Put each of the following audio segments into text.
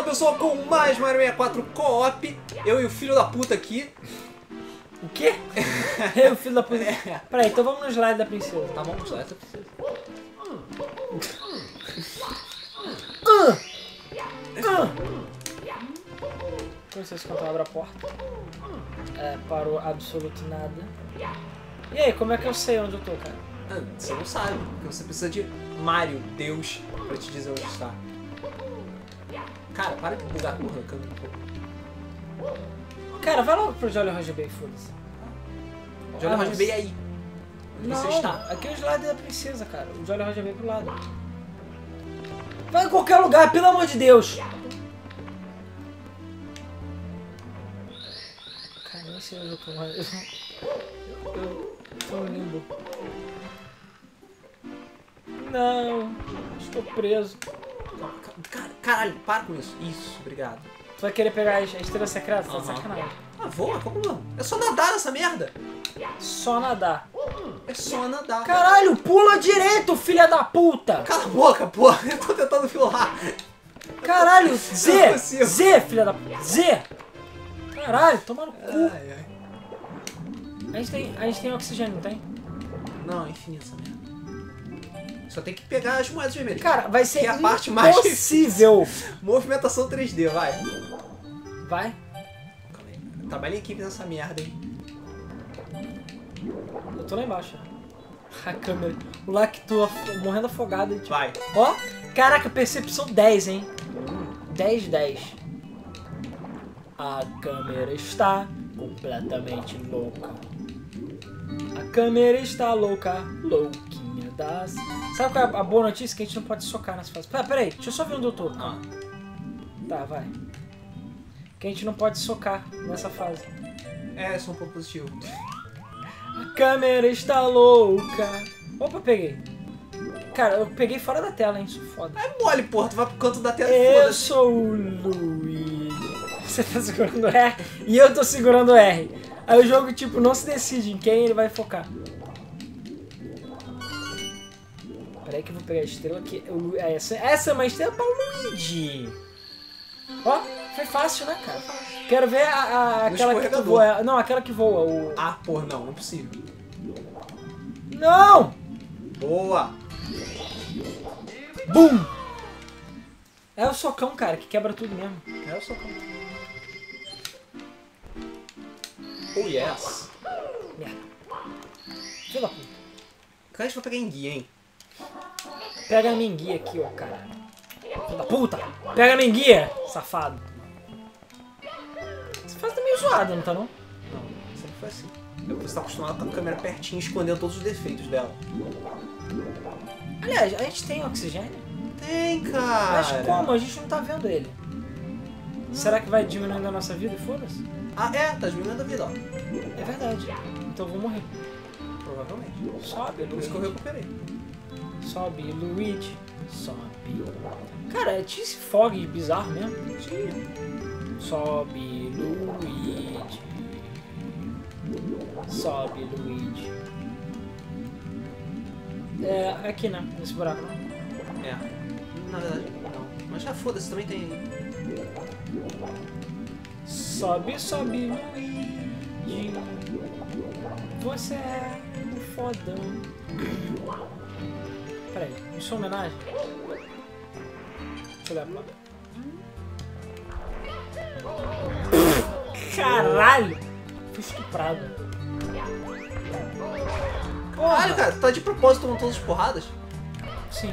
pessoal, com mais Mario 64 Co-op. Eu e o filho da puta aqui. O quê? Eu, filho da puta. Peraí, então vamos no slide da princesa. Tá bom, só essa princesa. Com licença, quando eu abro a porta. Parou absoluto nada. E aí, como é que eu sei onde eu tô, cara? Ah, você não sabe, porque você precisa de Mario, Deus, pra te dizer onde está. Cara, para de bugar a porra, câmera um pouco. Cara, vai logo pro Jolly Roger Bay, foda-se. Jolly Roger Bay aí. Onde você está? Aqui é o slide da princesa, cara. O Jolly Roger Bay pro lado. Vai em qualquer lugar, pelo amor de Deus! Cara, nem sei onde eu tô mais. Eu tô no limbo. Não, estou preso. Caralho, para com isso. Isso, obrigado. Tu vai querer pegar a estrela secreta? Tá de sacanagem. Ah, voa, como não? É só nadar nessa merda. Só nadar. É só nadar. Caralho, pula direito, filha da puta! Cala a boca, porra. Eu tô tentando filar. Caralho, Não Z! consigo. Z, filha da puta! Z! Caralho, toma no cu. Ai, ai. A gente tem oxigênio, não tem? Não, é infinito essa merda. Só tem que pegar as moedas vermelhas. Cara, vai ser que é a parte mais impossível. Movimentação 3D, vai. Vai. Calma aí. Trabalha em equipe nessa merda, hein. Eu tô lá embaixo. A câmera. O Lactua morrendo afogado. Tipo. Vai. Ó. Caraca, percepção 10, hein? 10, 10. A câmera está completamente louca. A câmera está louca. Louquinha das... Sabe qual é a boa notícia? Que a gente não pode socar nessa fase. Peraí, deixa eu só ver onde eu tô. Ah. Tá, vai. Que a gente não pode socar nessa fase. É, só um pouco positivo. A câmera está louca. Opa, peguei. Cara, eu peguei fora da tela, hein? Isso é foda. É mole, porra. Tu vai pro canto da tela e Eu foda-se. sou o Luigi. Você tá segurando R e eu tô segurando R. Aí o jogo, tipo, não se decide em quem ele vai focar. Peraí que eu vou pegar a estrela aqui. Essa é uma estrela pra Luigi. Ó, foi fácil, né, cara? Quero ver aquela que voa. Não, aquela que voa. Ah, porra, não. Não é possível. Não! Boa. Bum! É o socão, cara, que quebra tudo mesmo. É o socão. Oh, yes. Merda. Filho da puta. Cara, a gente vai pegar em guia, hein? Pega a minha guia aqui, ó, cara. Filho da puta! Pega a minha guia, safado. Essa fase tá meio zoada, não tá não? Não, sempre foi assim. Você tá acostumado com a câmera pertinho, escondendo todos os defeitos dela. Aliás, a gente tem oxigênio? Tem, cara. Mas como? A gente não tá vendo ele. Será que vai diminuindo a nossa vida e foda-se? Ah, é. Tá diminuindo a vida, ó. É verdade. Então eu vou morrer. Provavelmente. Sobe, Por isso que eu Luigi. recuperei. Sobe, Luigi. Sobe. Cara, tinha esse fog bizarro mesmo. Tinha. Sobe, Luigi. Sobe, Luigi. É, aqui, né? Nesse buraco, não? É. Na verdade, não. Mas já foda-se, também tem. Sobe, sobe, Luigi. Você é um fodão. Peraí, isso é uma homenagem? Deixa eu olhar pra lá. Caralho! Fui estuprado. Caralho, cara, tu tá de propósito tomando todas as porradas? Sim.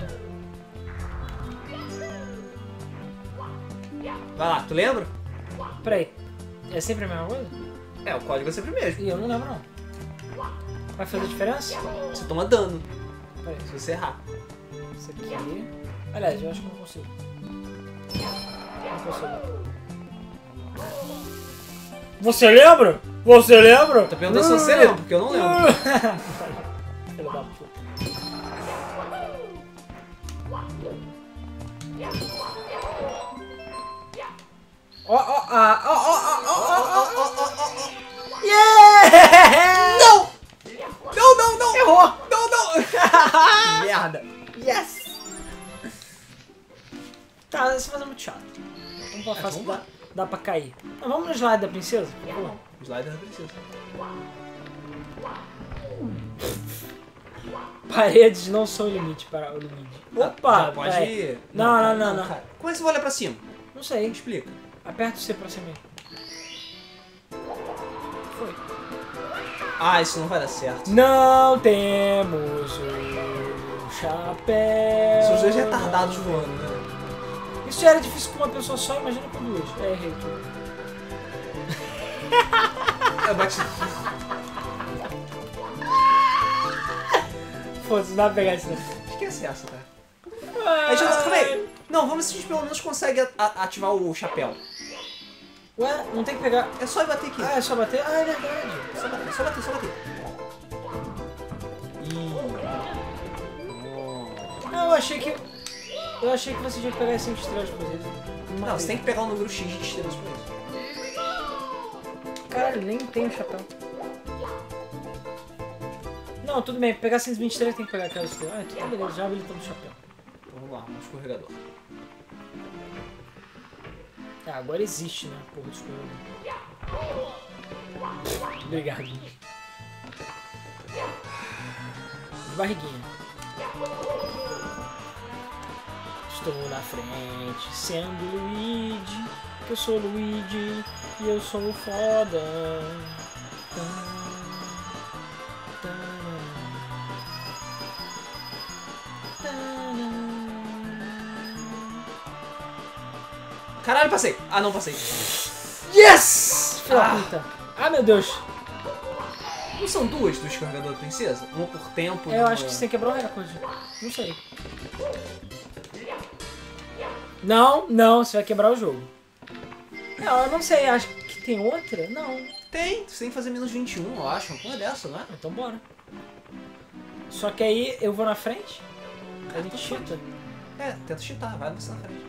Vai lá, tu lembra? Peraí, é sempre a mesma coisa? É, o código é sempre o mesmo. E eu não lembro não. Vai fazer diferença? Você toma dano Peraí, se você errar. isso aqui... Aliás, eu acho que não consigo. Não consigo. Você lembra? Você lembra? Tô perguntando se você lembra, porque eu não lembro. Filho da puta. Yeah! Não! Não, não, não! Errou! Não, não! Merda! Yes! Tá, essa fase é muito chata. uma fase que dá pra cair. Mas vamos no slide da princesa? Não, o slider da princesa. Paredes não são limite para o limite. Opa! Já pode ir. Não. Cara. Como é que você vai olhar pra cima? Não sei. Explica. Aperta o C pra cima aí. Foi. Ah, isso não vai dar certo. Não temos o chapéu. São os dois retardados voando, né? Isso já era difícil com uma pessoa só, imagina com duas. Errei tudo. Eu bati. Foda-se, não dá pra pegar isso não. Esquece essa, cara. A gente calma aí. Não, vamos ver se a gente pelo menos consegue ativar o chapéu. Ué, não tem que pegar... É só ir bater aqui. Ah, é só bater? Ah, é verdade. Só bater. Não, eu achei que você tinha que pegar as 5 estrelas por isso. Não, você tem que pegar o número X de estrelas por isso. Caralho, nem tem o chapéu. Não, tudo bem, pegar 123 tem que pegar aquela estrela. Ah, então tá beleza, já habilitamos o chapéu. Então vamos lá, um escorregador. Ah, agora existe, né? Porra do escorregador. Obrigado. De barriguinha. Estou na frente, sendo Luigi, que eu sou Luigi e eu sou o foda. Caralho, passei! Ah, não passei. Yes! Filha da puta. Ah, meu Deus. Não são duas do escorregador da princesa? Uma por tempo e Eu uma... acho que você quebrou o recorde. Não sei. Não, você vai quebrar o jogo. Não, eu não sei, acho que tem outra? Não. Tem, você tem que fazer menos 21, eu acho. Uma porra dessa, não é? Então bora. Só que aí eu vou na frente, a gente cheata. É, tenta cheatar, vai você na frente.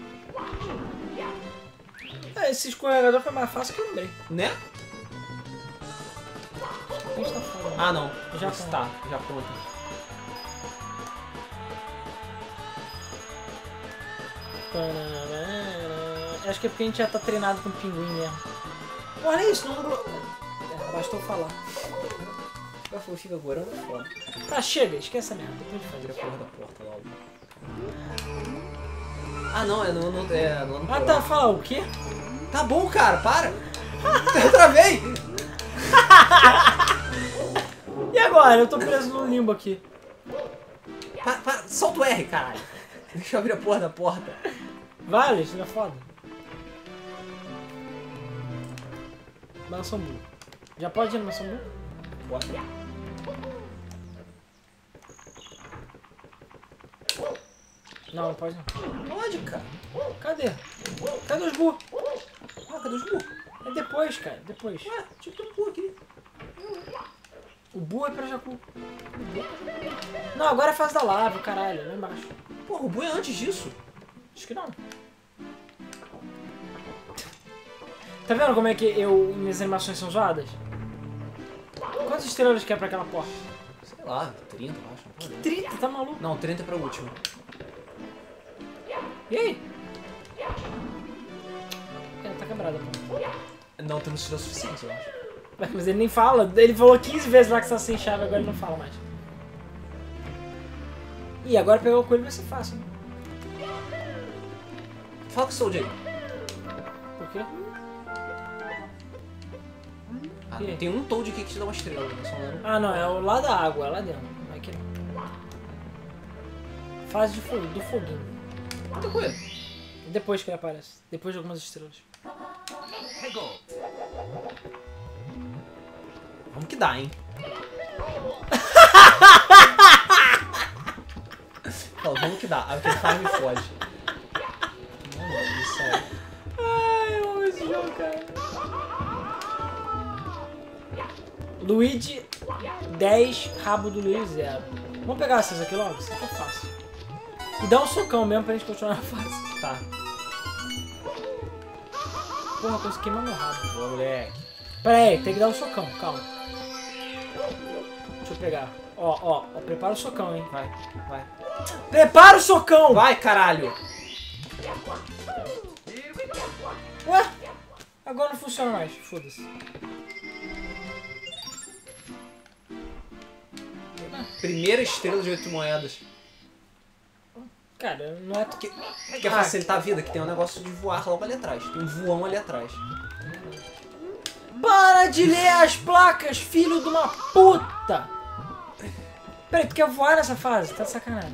Esse escorregador foi mais fácil que eu lembrei. Né? A gente tá fora. Ah, não. Já está, já conta. Acho que é porque a gente já tá treinado com o pinguim mesmo. Olha isso, não... É, bastou falar. Eu fico agora, não é foda. Tá, chega, esquece essa merda. Depois de fazer. Vira a porra da porta logo. Ah, não, é no Ah, tá, fala o quê? Tá bom, cara, para! Eu travei! E agora? Eu tô preso no limbo aqui. Solta o R, caralho! Deixa eu abrir a porra da porta. Vale, isso é foda. Mansão Blue. Já pode ir na Mansão Blue? Pode. Não, não pode não. Pode, cara. Cadê? Cadê os Bu? Ah, cadê os Bu? É depois, cara, depois. Ué, tinha que ter um Bu aqui. O Bu é pra Jacu. Não, agora é a fase da lava, caralho, lá embaixo. Porra, o Bu é antes disso. Acho que não. Tá vendo como é que minhas animações são zoadas? Quantas estrelas quer pra aquela porta? Sei lá, 30, eu acho. 30, tá maluco? Não, 30 é pra última. E aí? É, tá quebrada a porta. Não temos estrelas suficientes, eu acho. Mas ele nem fala. Ele falou 15 vezes lá que tá sem chave, agora ele não fala mais. Ih, agora pegar o coelho vai ser fácil, né? Fala com o Soul J. Por quê? Ah, E aí? tem um Toad aqui que te dá uma estrela, né? Só lembro. Ah, não, é o lá da água, é lá dentro. Não é aqui não. Fase de fogo, do foguinho. Manda com ele. Depois que ele aparece. Depois de algumas estrelas. Vamos que dá, hein? Fala, vamos que dá. Aí o que ele faz me foge. Não, mano, isso é... Ai, eu amo esse jogo, cara. Luigi 10, rabo do Luigi 0. Vamos pegar essas aqui logo? Isso aqui é fácil. E dá um socão mesmo pra gente continuar na fase. Tá. Porra, coisa queimar meu rabo. Boa, moleque. Pera aí, tem que dar um socão, calma. Deixa eu pegar. Ó, prepara o socão, hein. Vai. Prepara o socão! Vai, caralho! Ué? Agora não funciona mais. Foda-se. Primeira estrela de 8 moedas. Cara, não é... Quer facilitar a vida? Que tem um negócio de voar logo ali atrás. Tem um voão ali atrás. Para de ler as placas, filho de uma puta! Peraí, tu quer voar nessa fase? Tá de sacanagem.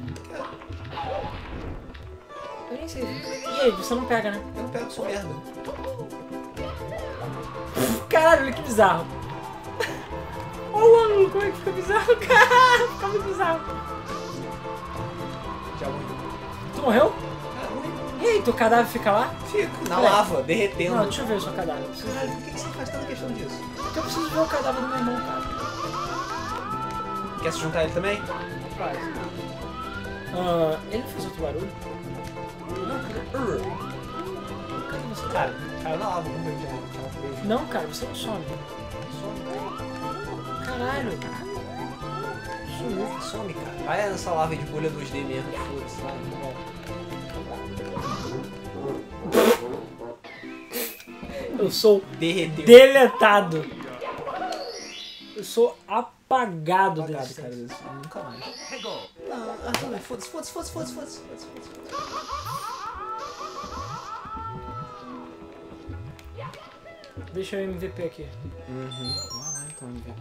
Eu nem sei. E aí, você não pega, né? Eu não pego, sou merda. Caralho, olha que bizarro. Olha o ângulo, como é que fica bizarro, cara? Fica muito bizarro. Já morri. Tu morreu? Ah, morri. E aí, teu cadáver fica lá? Fico na Peraí. lava, derretendo. Não, deixa eu ver o seu cadáver. Eu preciso ver. Caralho, por que você faz tanta questão disso? Porque eu preciso ver o cadáver do meu irmão, cara. Quer se juntar a ele também? Faz. Ele fez outro barulho? Cadê você? Cara, na lava, morreu já. Não, cara, você não some. Caralho. Sumiu. Some, cara. Vai nessa lava de bolha 2D mesmo, foda-se, vai, Eu sou derreteu. deletado. Eu sou apagado Apagado, desse cara, cara. isso nunca mais. Foda-se. Deixa eu MVP aqui. Vai lá então, MVP.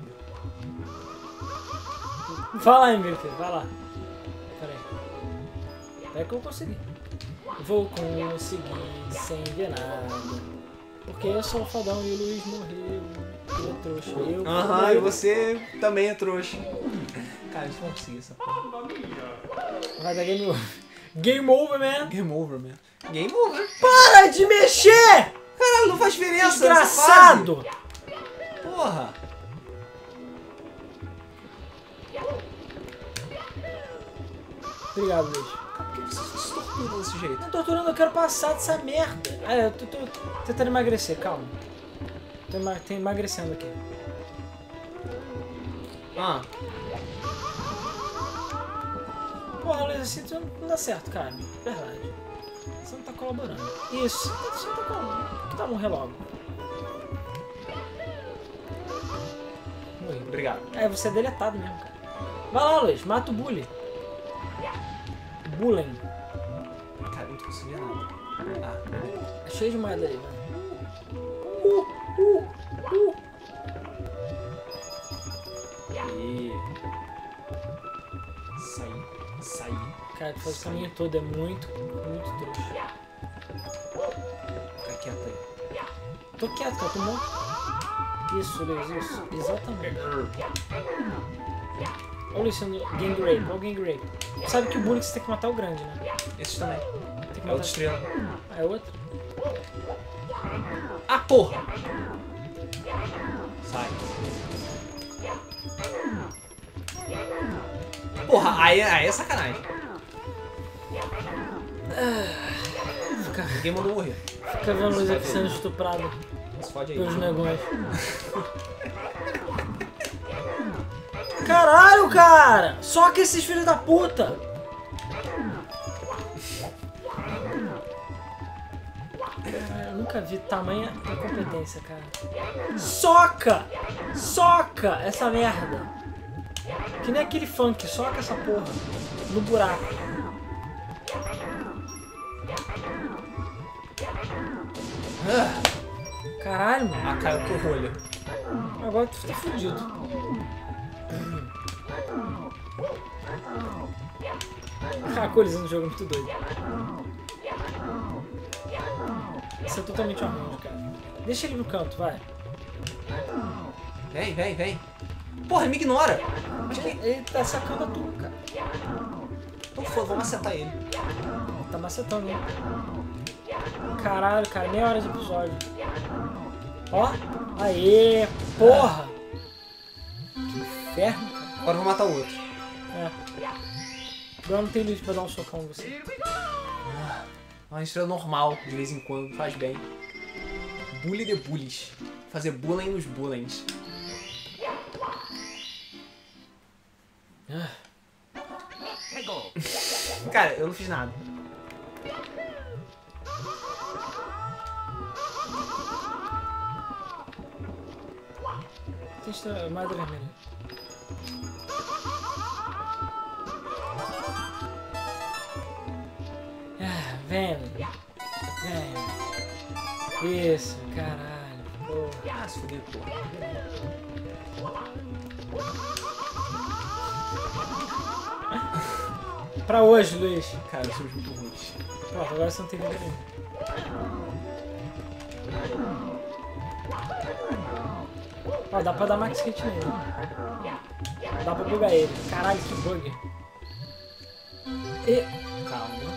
Vai lá, MVP, vai lá. Pera aí. Pera que eu consegui. Vou conseguir sem ver nada. Porque eu sou o fodão e o Luiz morreu. Eu trouxa. E você também é trouxa. Cara, a gente não conseguir essa porra. Vai dar game over. Game over, man. Game over, man. Game over. Para de mexer! Caralho, não faz diferença. Desgraçado! Nessa fase. Porra. Obrigado, Luiz. Por que você se tortura desse jeito? Não tô torturando, eu quero passar dessa merda. Eu tô tentando emagrecer, calma. Tô emagrecendo aqui. Porra, Luiz, assim não dá certo, cara. Verdade. Você não tá colaborando. Isso, você não tá colaborando. Que tá morrer logo. Morri. Obrigado. Você é deletado mesmo, cara. Vai lá, Luiz, mata o bully. Bullying. Cara, eu não tô conseguindo nada. Beleza. É cheio de moeda ali, velho. E... Saí. Cara, tu faz o caminho todo, é muito trouxa. Fica quieto aí. Tô quieto, cara, tô morto. Isso, Luiz, isso. Exatamente. Olha o Luciano, gang rape, olha o gang rape. Sabe que o bullying você tem que matar o grande, né? Esses também. Tem que É matar... outra estrela. Ah, é outro? Ah, porra! Sai. Porra, aí é sacanagem. Ninguém mandou morrer. Fica vendo o Luiz aqui sendo estuprado Se fode aí. pelos negões. Caralho, cara! Só que esses filhos da puta! Caralho, eu nunca vi tamanha incompetência, cara. Soca! Soca essa merda! Que nem aquele funk, soca essa porra no buraco. Caralho, mano. Ah, caiu pro rolho. Agora tu tá fudido. A colisão do jogo é muito doido. Isso é totalmente um arranjo, cara. Deixa ele no canto, vai. Vem. Porra, ele me ignora. Ele tá sacando a tua, cara. Então foda, vamos acertar ele. Tá macetando, hein? Caralho, cara, meia hora de episódio. Ó, aê, porra! Que inferno, cara. Agora eu vou matar o outro. É. Agora não tem luz pra dar um socão em você. Uma estrela normal, de vez em quando, faz bem. Bully de bullies. Fazer bullying nos bullies. Cara, eu não fiz nada. tem moeda vermelha. Ah, vem. Isso, caralho. Porra. Ah, se fuder, porra. Pra hoje, Luiz. Cara, eu sou muito ruim. Pronto, agora você não tem vida nenhuma. Ó, dá pra dar max hit nele. Dá pra bugar ele. Caralho, que bug. E... Calma.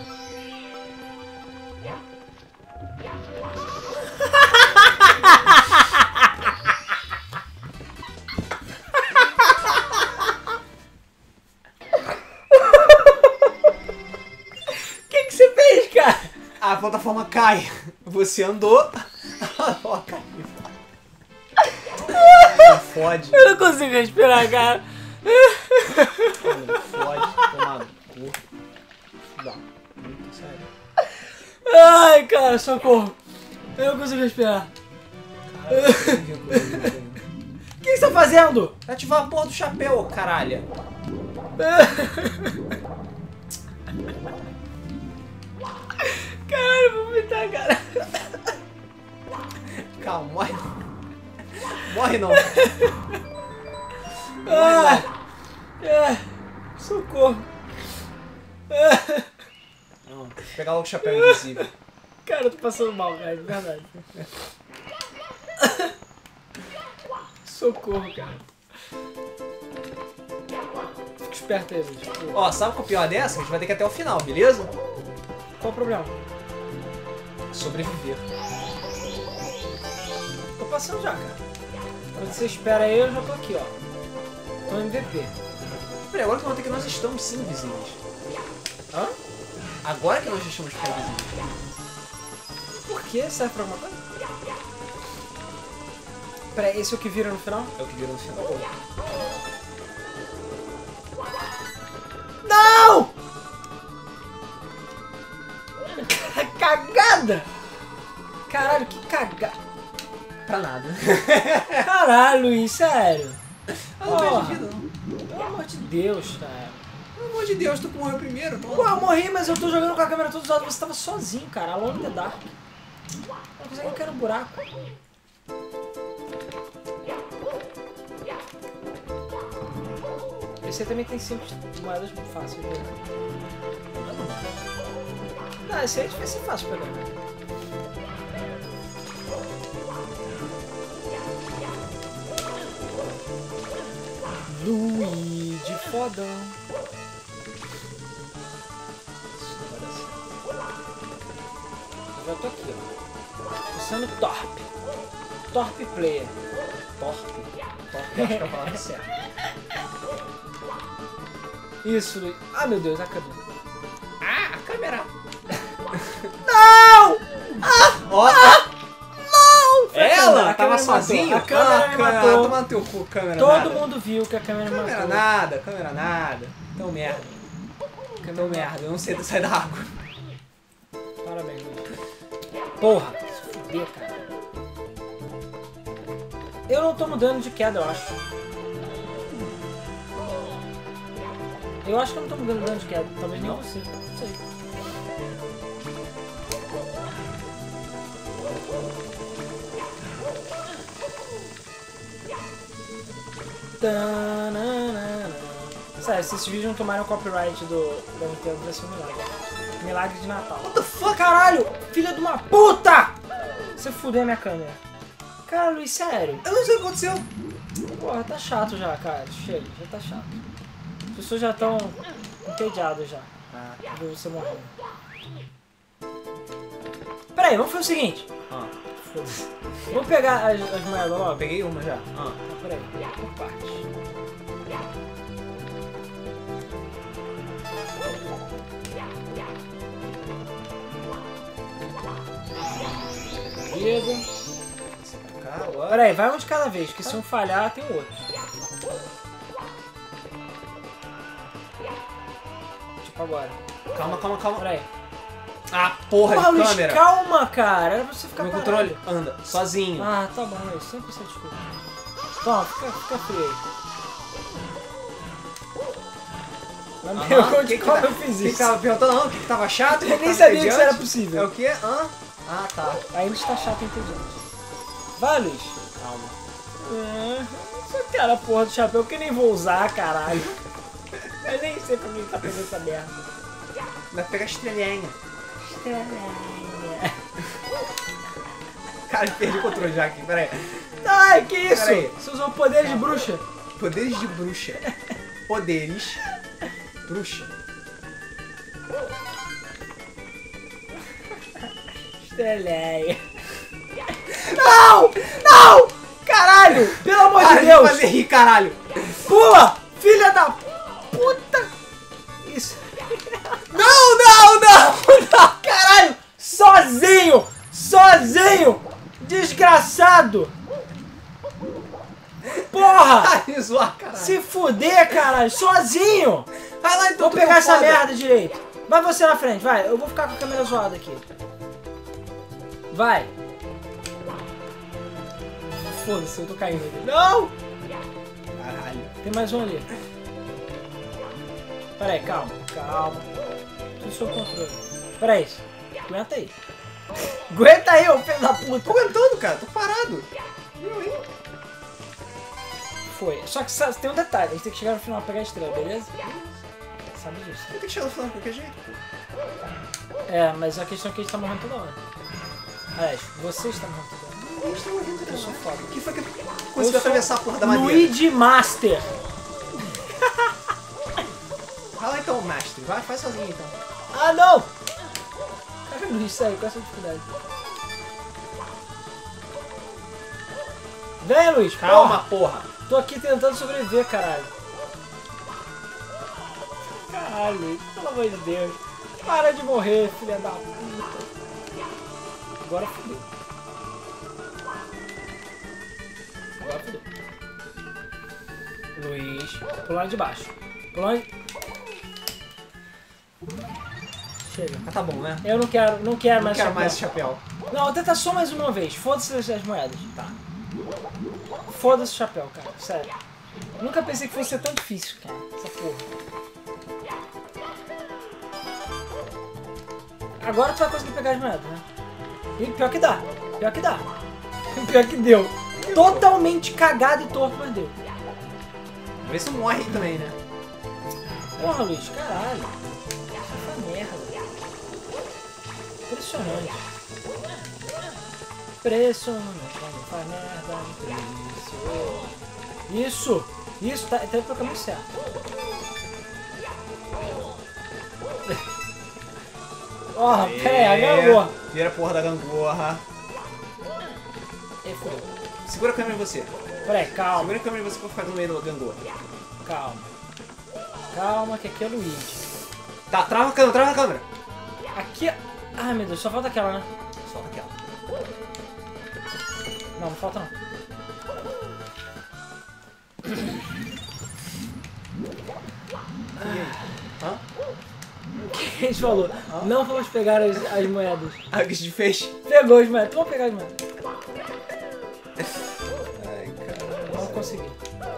O que você fez, cara? A plataforma cai. Você andou. A plataforma caiu. Fode. Eu não consigo respirar, cara. Fode. Tomar no cu. Dá. Muito sério. Ai, cara, socorro. Eu não consigo respirar. O que você tá fazendo? Ativar a porra do chapéu, caralho. Caralho, vou vomitar, cara. Calma, morre. Morre não. Ah, socorro. Não, pegar logo o chapéu invisível. Cara, eu tô passando mal, cara, de verdade. Socorro, cara. Fica esperto aí, Luiz. Ó, sabe qual é o pior dessa? A gente vai ter que ir até o final, beleza? Qual o problema? Sobreviver. Tô passando já, cara. Quando você espera aí, eu já tô aqui, ó. Tô MVP. Peraí, agora que eu notei que nós estamos sim invisíveis. Hã? Agora que nós deixamos de ficar invisíveis. Por quê? Serve pra alguma coisa? Peraí, esse é o que vira no final? É o que virou no final. Não! Cagada! Caralho, que cagada! Pra nada. Caralho, Luiz, sério. Eu não Porra. perdi vida, não. Pelo amor de Deus, cara. Pelo amor de Deus, tu morreu primeiro. Pô, eu morri, mas eu tô jogando com a câmera todos os lados. Você tava sozinho, cara. Alone in the dark. Não consegue cair no buraco. Esse aí também tem 5 moedas muito fáceis de pegar. Não, esse aí vai ser fácil de pegar. Luigi fodão. Eu já tô aqui, ó. Tô sendo torpe. Torpe player. Torpe. Torpe, acho que é a palavra certa. Isso, Luigi. Ah, meu Deus, a câmera. Ah, a câmera. Não! Ó. Não! Foi a câmera, Ela a tava câmera me sozinha? matou. A câmera me matou. Toma no teu cu, câmera Todo nada. mundo viu que a câmera me Câmera matou. nada, câmera nada. Então merda. Então merda, eu não sei sair da água. Parabéns, Luigi. Porra, se fuder, cara. Eu não tomo dano de queda, eu acho. Eu acho que eu não tomo dano de queda. Talvez nem você. Não sei. Tananana. Sério, se esses vídeos não tomarem o copyright da Nintendo, vai ser um milagre. Milagre de Natal. What the fuck? Caralho! Filha de uma puta! Você fudeu a minha câmera. Cara, Luiz, sério. Eu não sei o que aconteceu. Porra, tá chato já, cara. Chega, já tá chato. As pessoas já estão entediadas já. De você morrendo. Pera aí, vamos fazer o seguinte. Foda-se. Vamos pegar as moedas logo. Peguei uma já. Pera aí, por parte. Chega. Pera aí, vai um de cada vez, que se um falhar, tem o outro. Tipo agora. Calma, calma, calma. Pera aí. Ah, porra de Luiz, câmera. calma, cara. Era pra você ficar Meu parado. controle anda sozinho. Ah, tá bom, Luiz. Sempre você desculpa. Toma, fica frio aí. Não me Aham, pergunte como eu fiz Que isso. tava perguntando não? O que tava chato? Eu nem sabia que isso era possível. É o quê? Hã? Ah, tá. Ainda está chato e entediante. Vai, Luiz. Calma. Só quero a porra do chapéu que eu nem vou usar, caralho. Eu nem sei pra mim tá pegando essa merda. Vai pegar estrelinha. Cara, eu perdi o controle já aqui, pera aí. Ai, que isso? Pera aí. Você usou poderes de bruxa? Poderes de bruxa. Poderes. Bruxa. Estreleia. Não! Não! Caralho! Pelo amor de Para de Deus! fazer rir, caralho. Pula! Filha da puta! Isso. Não, não, não! Não! Caralho! Sozinho! Sozinho! Desgraçado! Porra! Para de zoar, caralho. Se fuder, caralho! Sozinho! Vai lá então. Vou pegar essa foda. merda direito. Vai você na frente, vai. Eu vou ficar com a câmera zoada aqui. Vai. Foda-se, eu tô caindo aqui. Não! Caralho. Tem mais um ali. Pera aí, calma. Calma. Tudo sob controle. Pera aí. Aguenta aí. Aguenta aí, ô filho da puta. Tô aguentando, cara. Tô parado. Viu aí? Foi. Só que tem um detalhe. A gente tem que chegar no final pra pegar a estrela, beleza? Sabe disso. Tem que chegar no final de qualquer jeito, pô. É, mas a questão é que a gente tá morrendo toda hora. Aliás, você está morrendo toda hora. A gente tá morrendo toda Eu sou hora. foda. Quem foi que Eu conseguiu sou atravessar a porra da madeira? Luigi Master. Vai lá então, mestre. Vai, faz sozinho então. Ah, não! Cara, Luiz, sai com essa dificuldade. Vem, Luiz. Calma, porra. Tô aqui tentando sobreviver, caralho. Caralho, Luiz, pelo amor de Deus. Para de morrer, filha da puta. Agora fodeu. Agora fodeu. Luiz, pular de baixo. Pular de... Chega. Ah, tá bom, né? Eu não quero Não mais quero chapéu. mais esse chapéu. Não, vou tentar só mais uma vez. Foda-se as moedas. Tá. Foda-se o chapéu, cara. Sério. Nunca pensei que fosse ser tão difícil, cara. Essa porra. Agora tu vai conseguir pegar as moedas, né? E pior que dá. Pior que dá. Pior que deu. Totalmente cagado e torto, mas deu. Vê se morre aí também, né? Porra, Luiz, caralho. Isso foi merda. Impressionante. Impressionante. Não faz merda. Isso. Isso, tá indo pro caminho certo. Ó, pera aí, agarrou. Vira a porra da gangorra. E fudeu. Segura a câmera em você. Pera aí, calma. Segura a câmera em você pra ficar no meio da gangorra. Calma. Calma, que aqui é Luigi. Tá, trava a câmera, trava a câmera. Aqui... Ai, meu Deus, só falta aquela, né? Solta aquela. Não, não falta não. E aí? Hã? O que a gente falou? Não vamos pegar as moedas. Ah, o que a gente fez? Pegou as moedas. Vamos pegar as moedas. Ai, caralho. Vamos conseguir.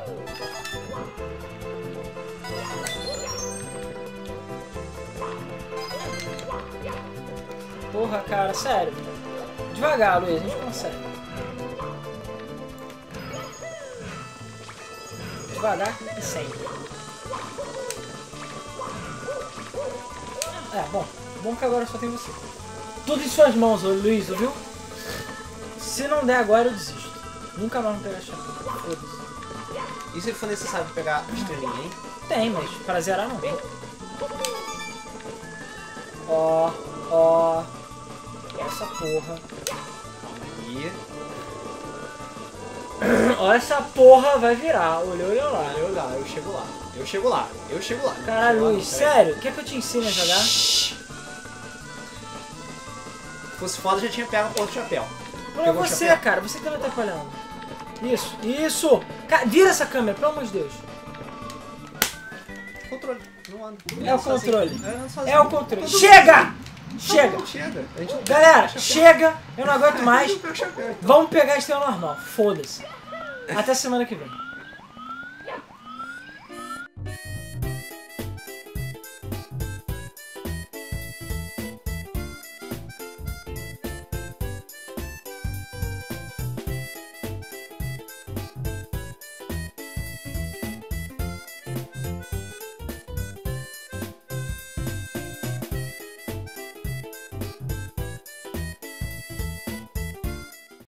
Porra, cara, sério. Devagar, Luiz, a gente consegue. Devagar e sempre. É, bom que agora só tem você. Tudo em suas mãos, ô Luiz, viu? Se não der agora, eu desisto. Nunca mais vou pegar a chave. Foda-se. E se for necessário pegar a estrelinha, hein? Tem, mas pra zerar não. Ó. Essa porra. E... Ó, essa porra vai virar. Olha lá. eu chego lá. Eu chego lá. Eu chego lá. Caralho, Chego lá, Luiz, peraí. sério? Quer que eu te ensine a jogar? Se fosse foda, já tinha pego a porra do chapéu. Não é Pegou o você, chapéu? cara. Você que tá me atrapalhando. Isso. Vira essa câmera, pelo amor de Deus. Controle. Não anda. É o controle. Sozinho. É o controle. Chega! Chega! Não, chega. A gente Galera, pega o chapéu. chega! Eu não aguento mais. Pega o chapéu. Vamos pegar a estrela normal. Foda-se. Até semana que vem.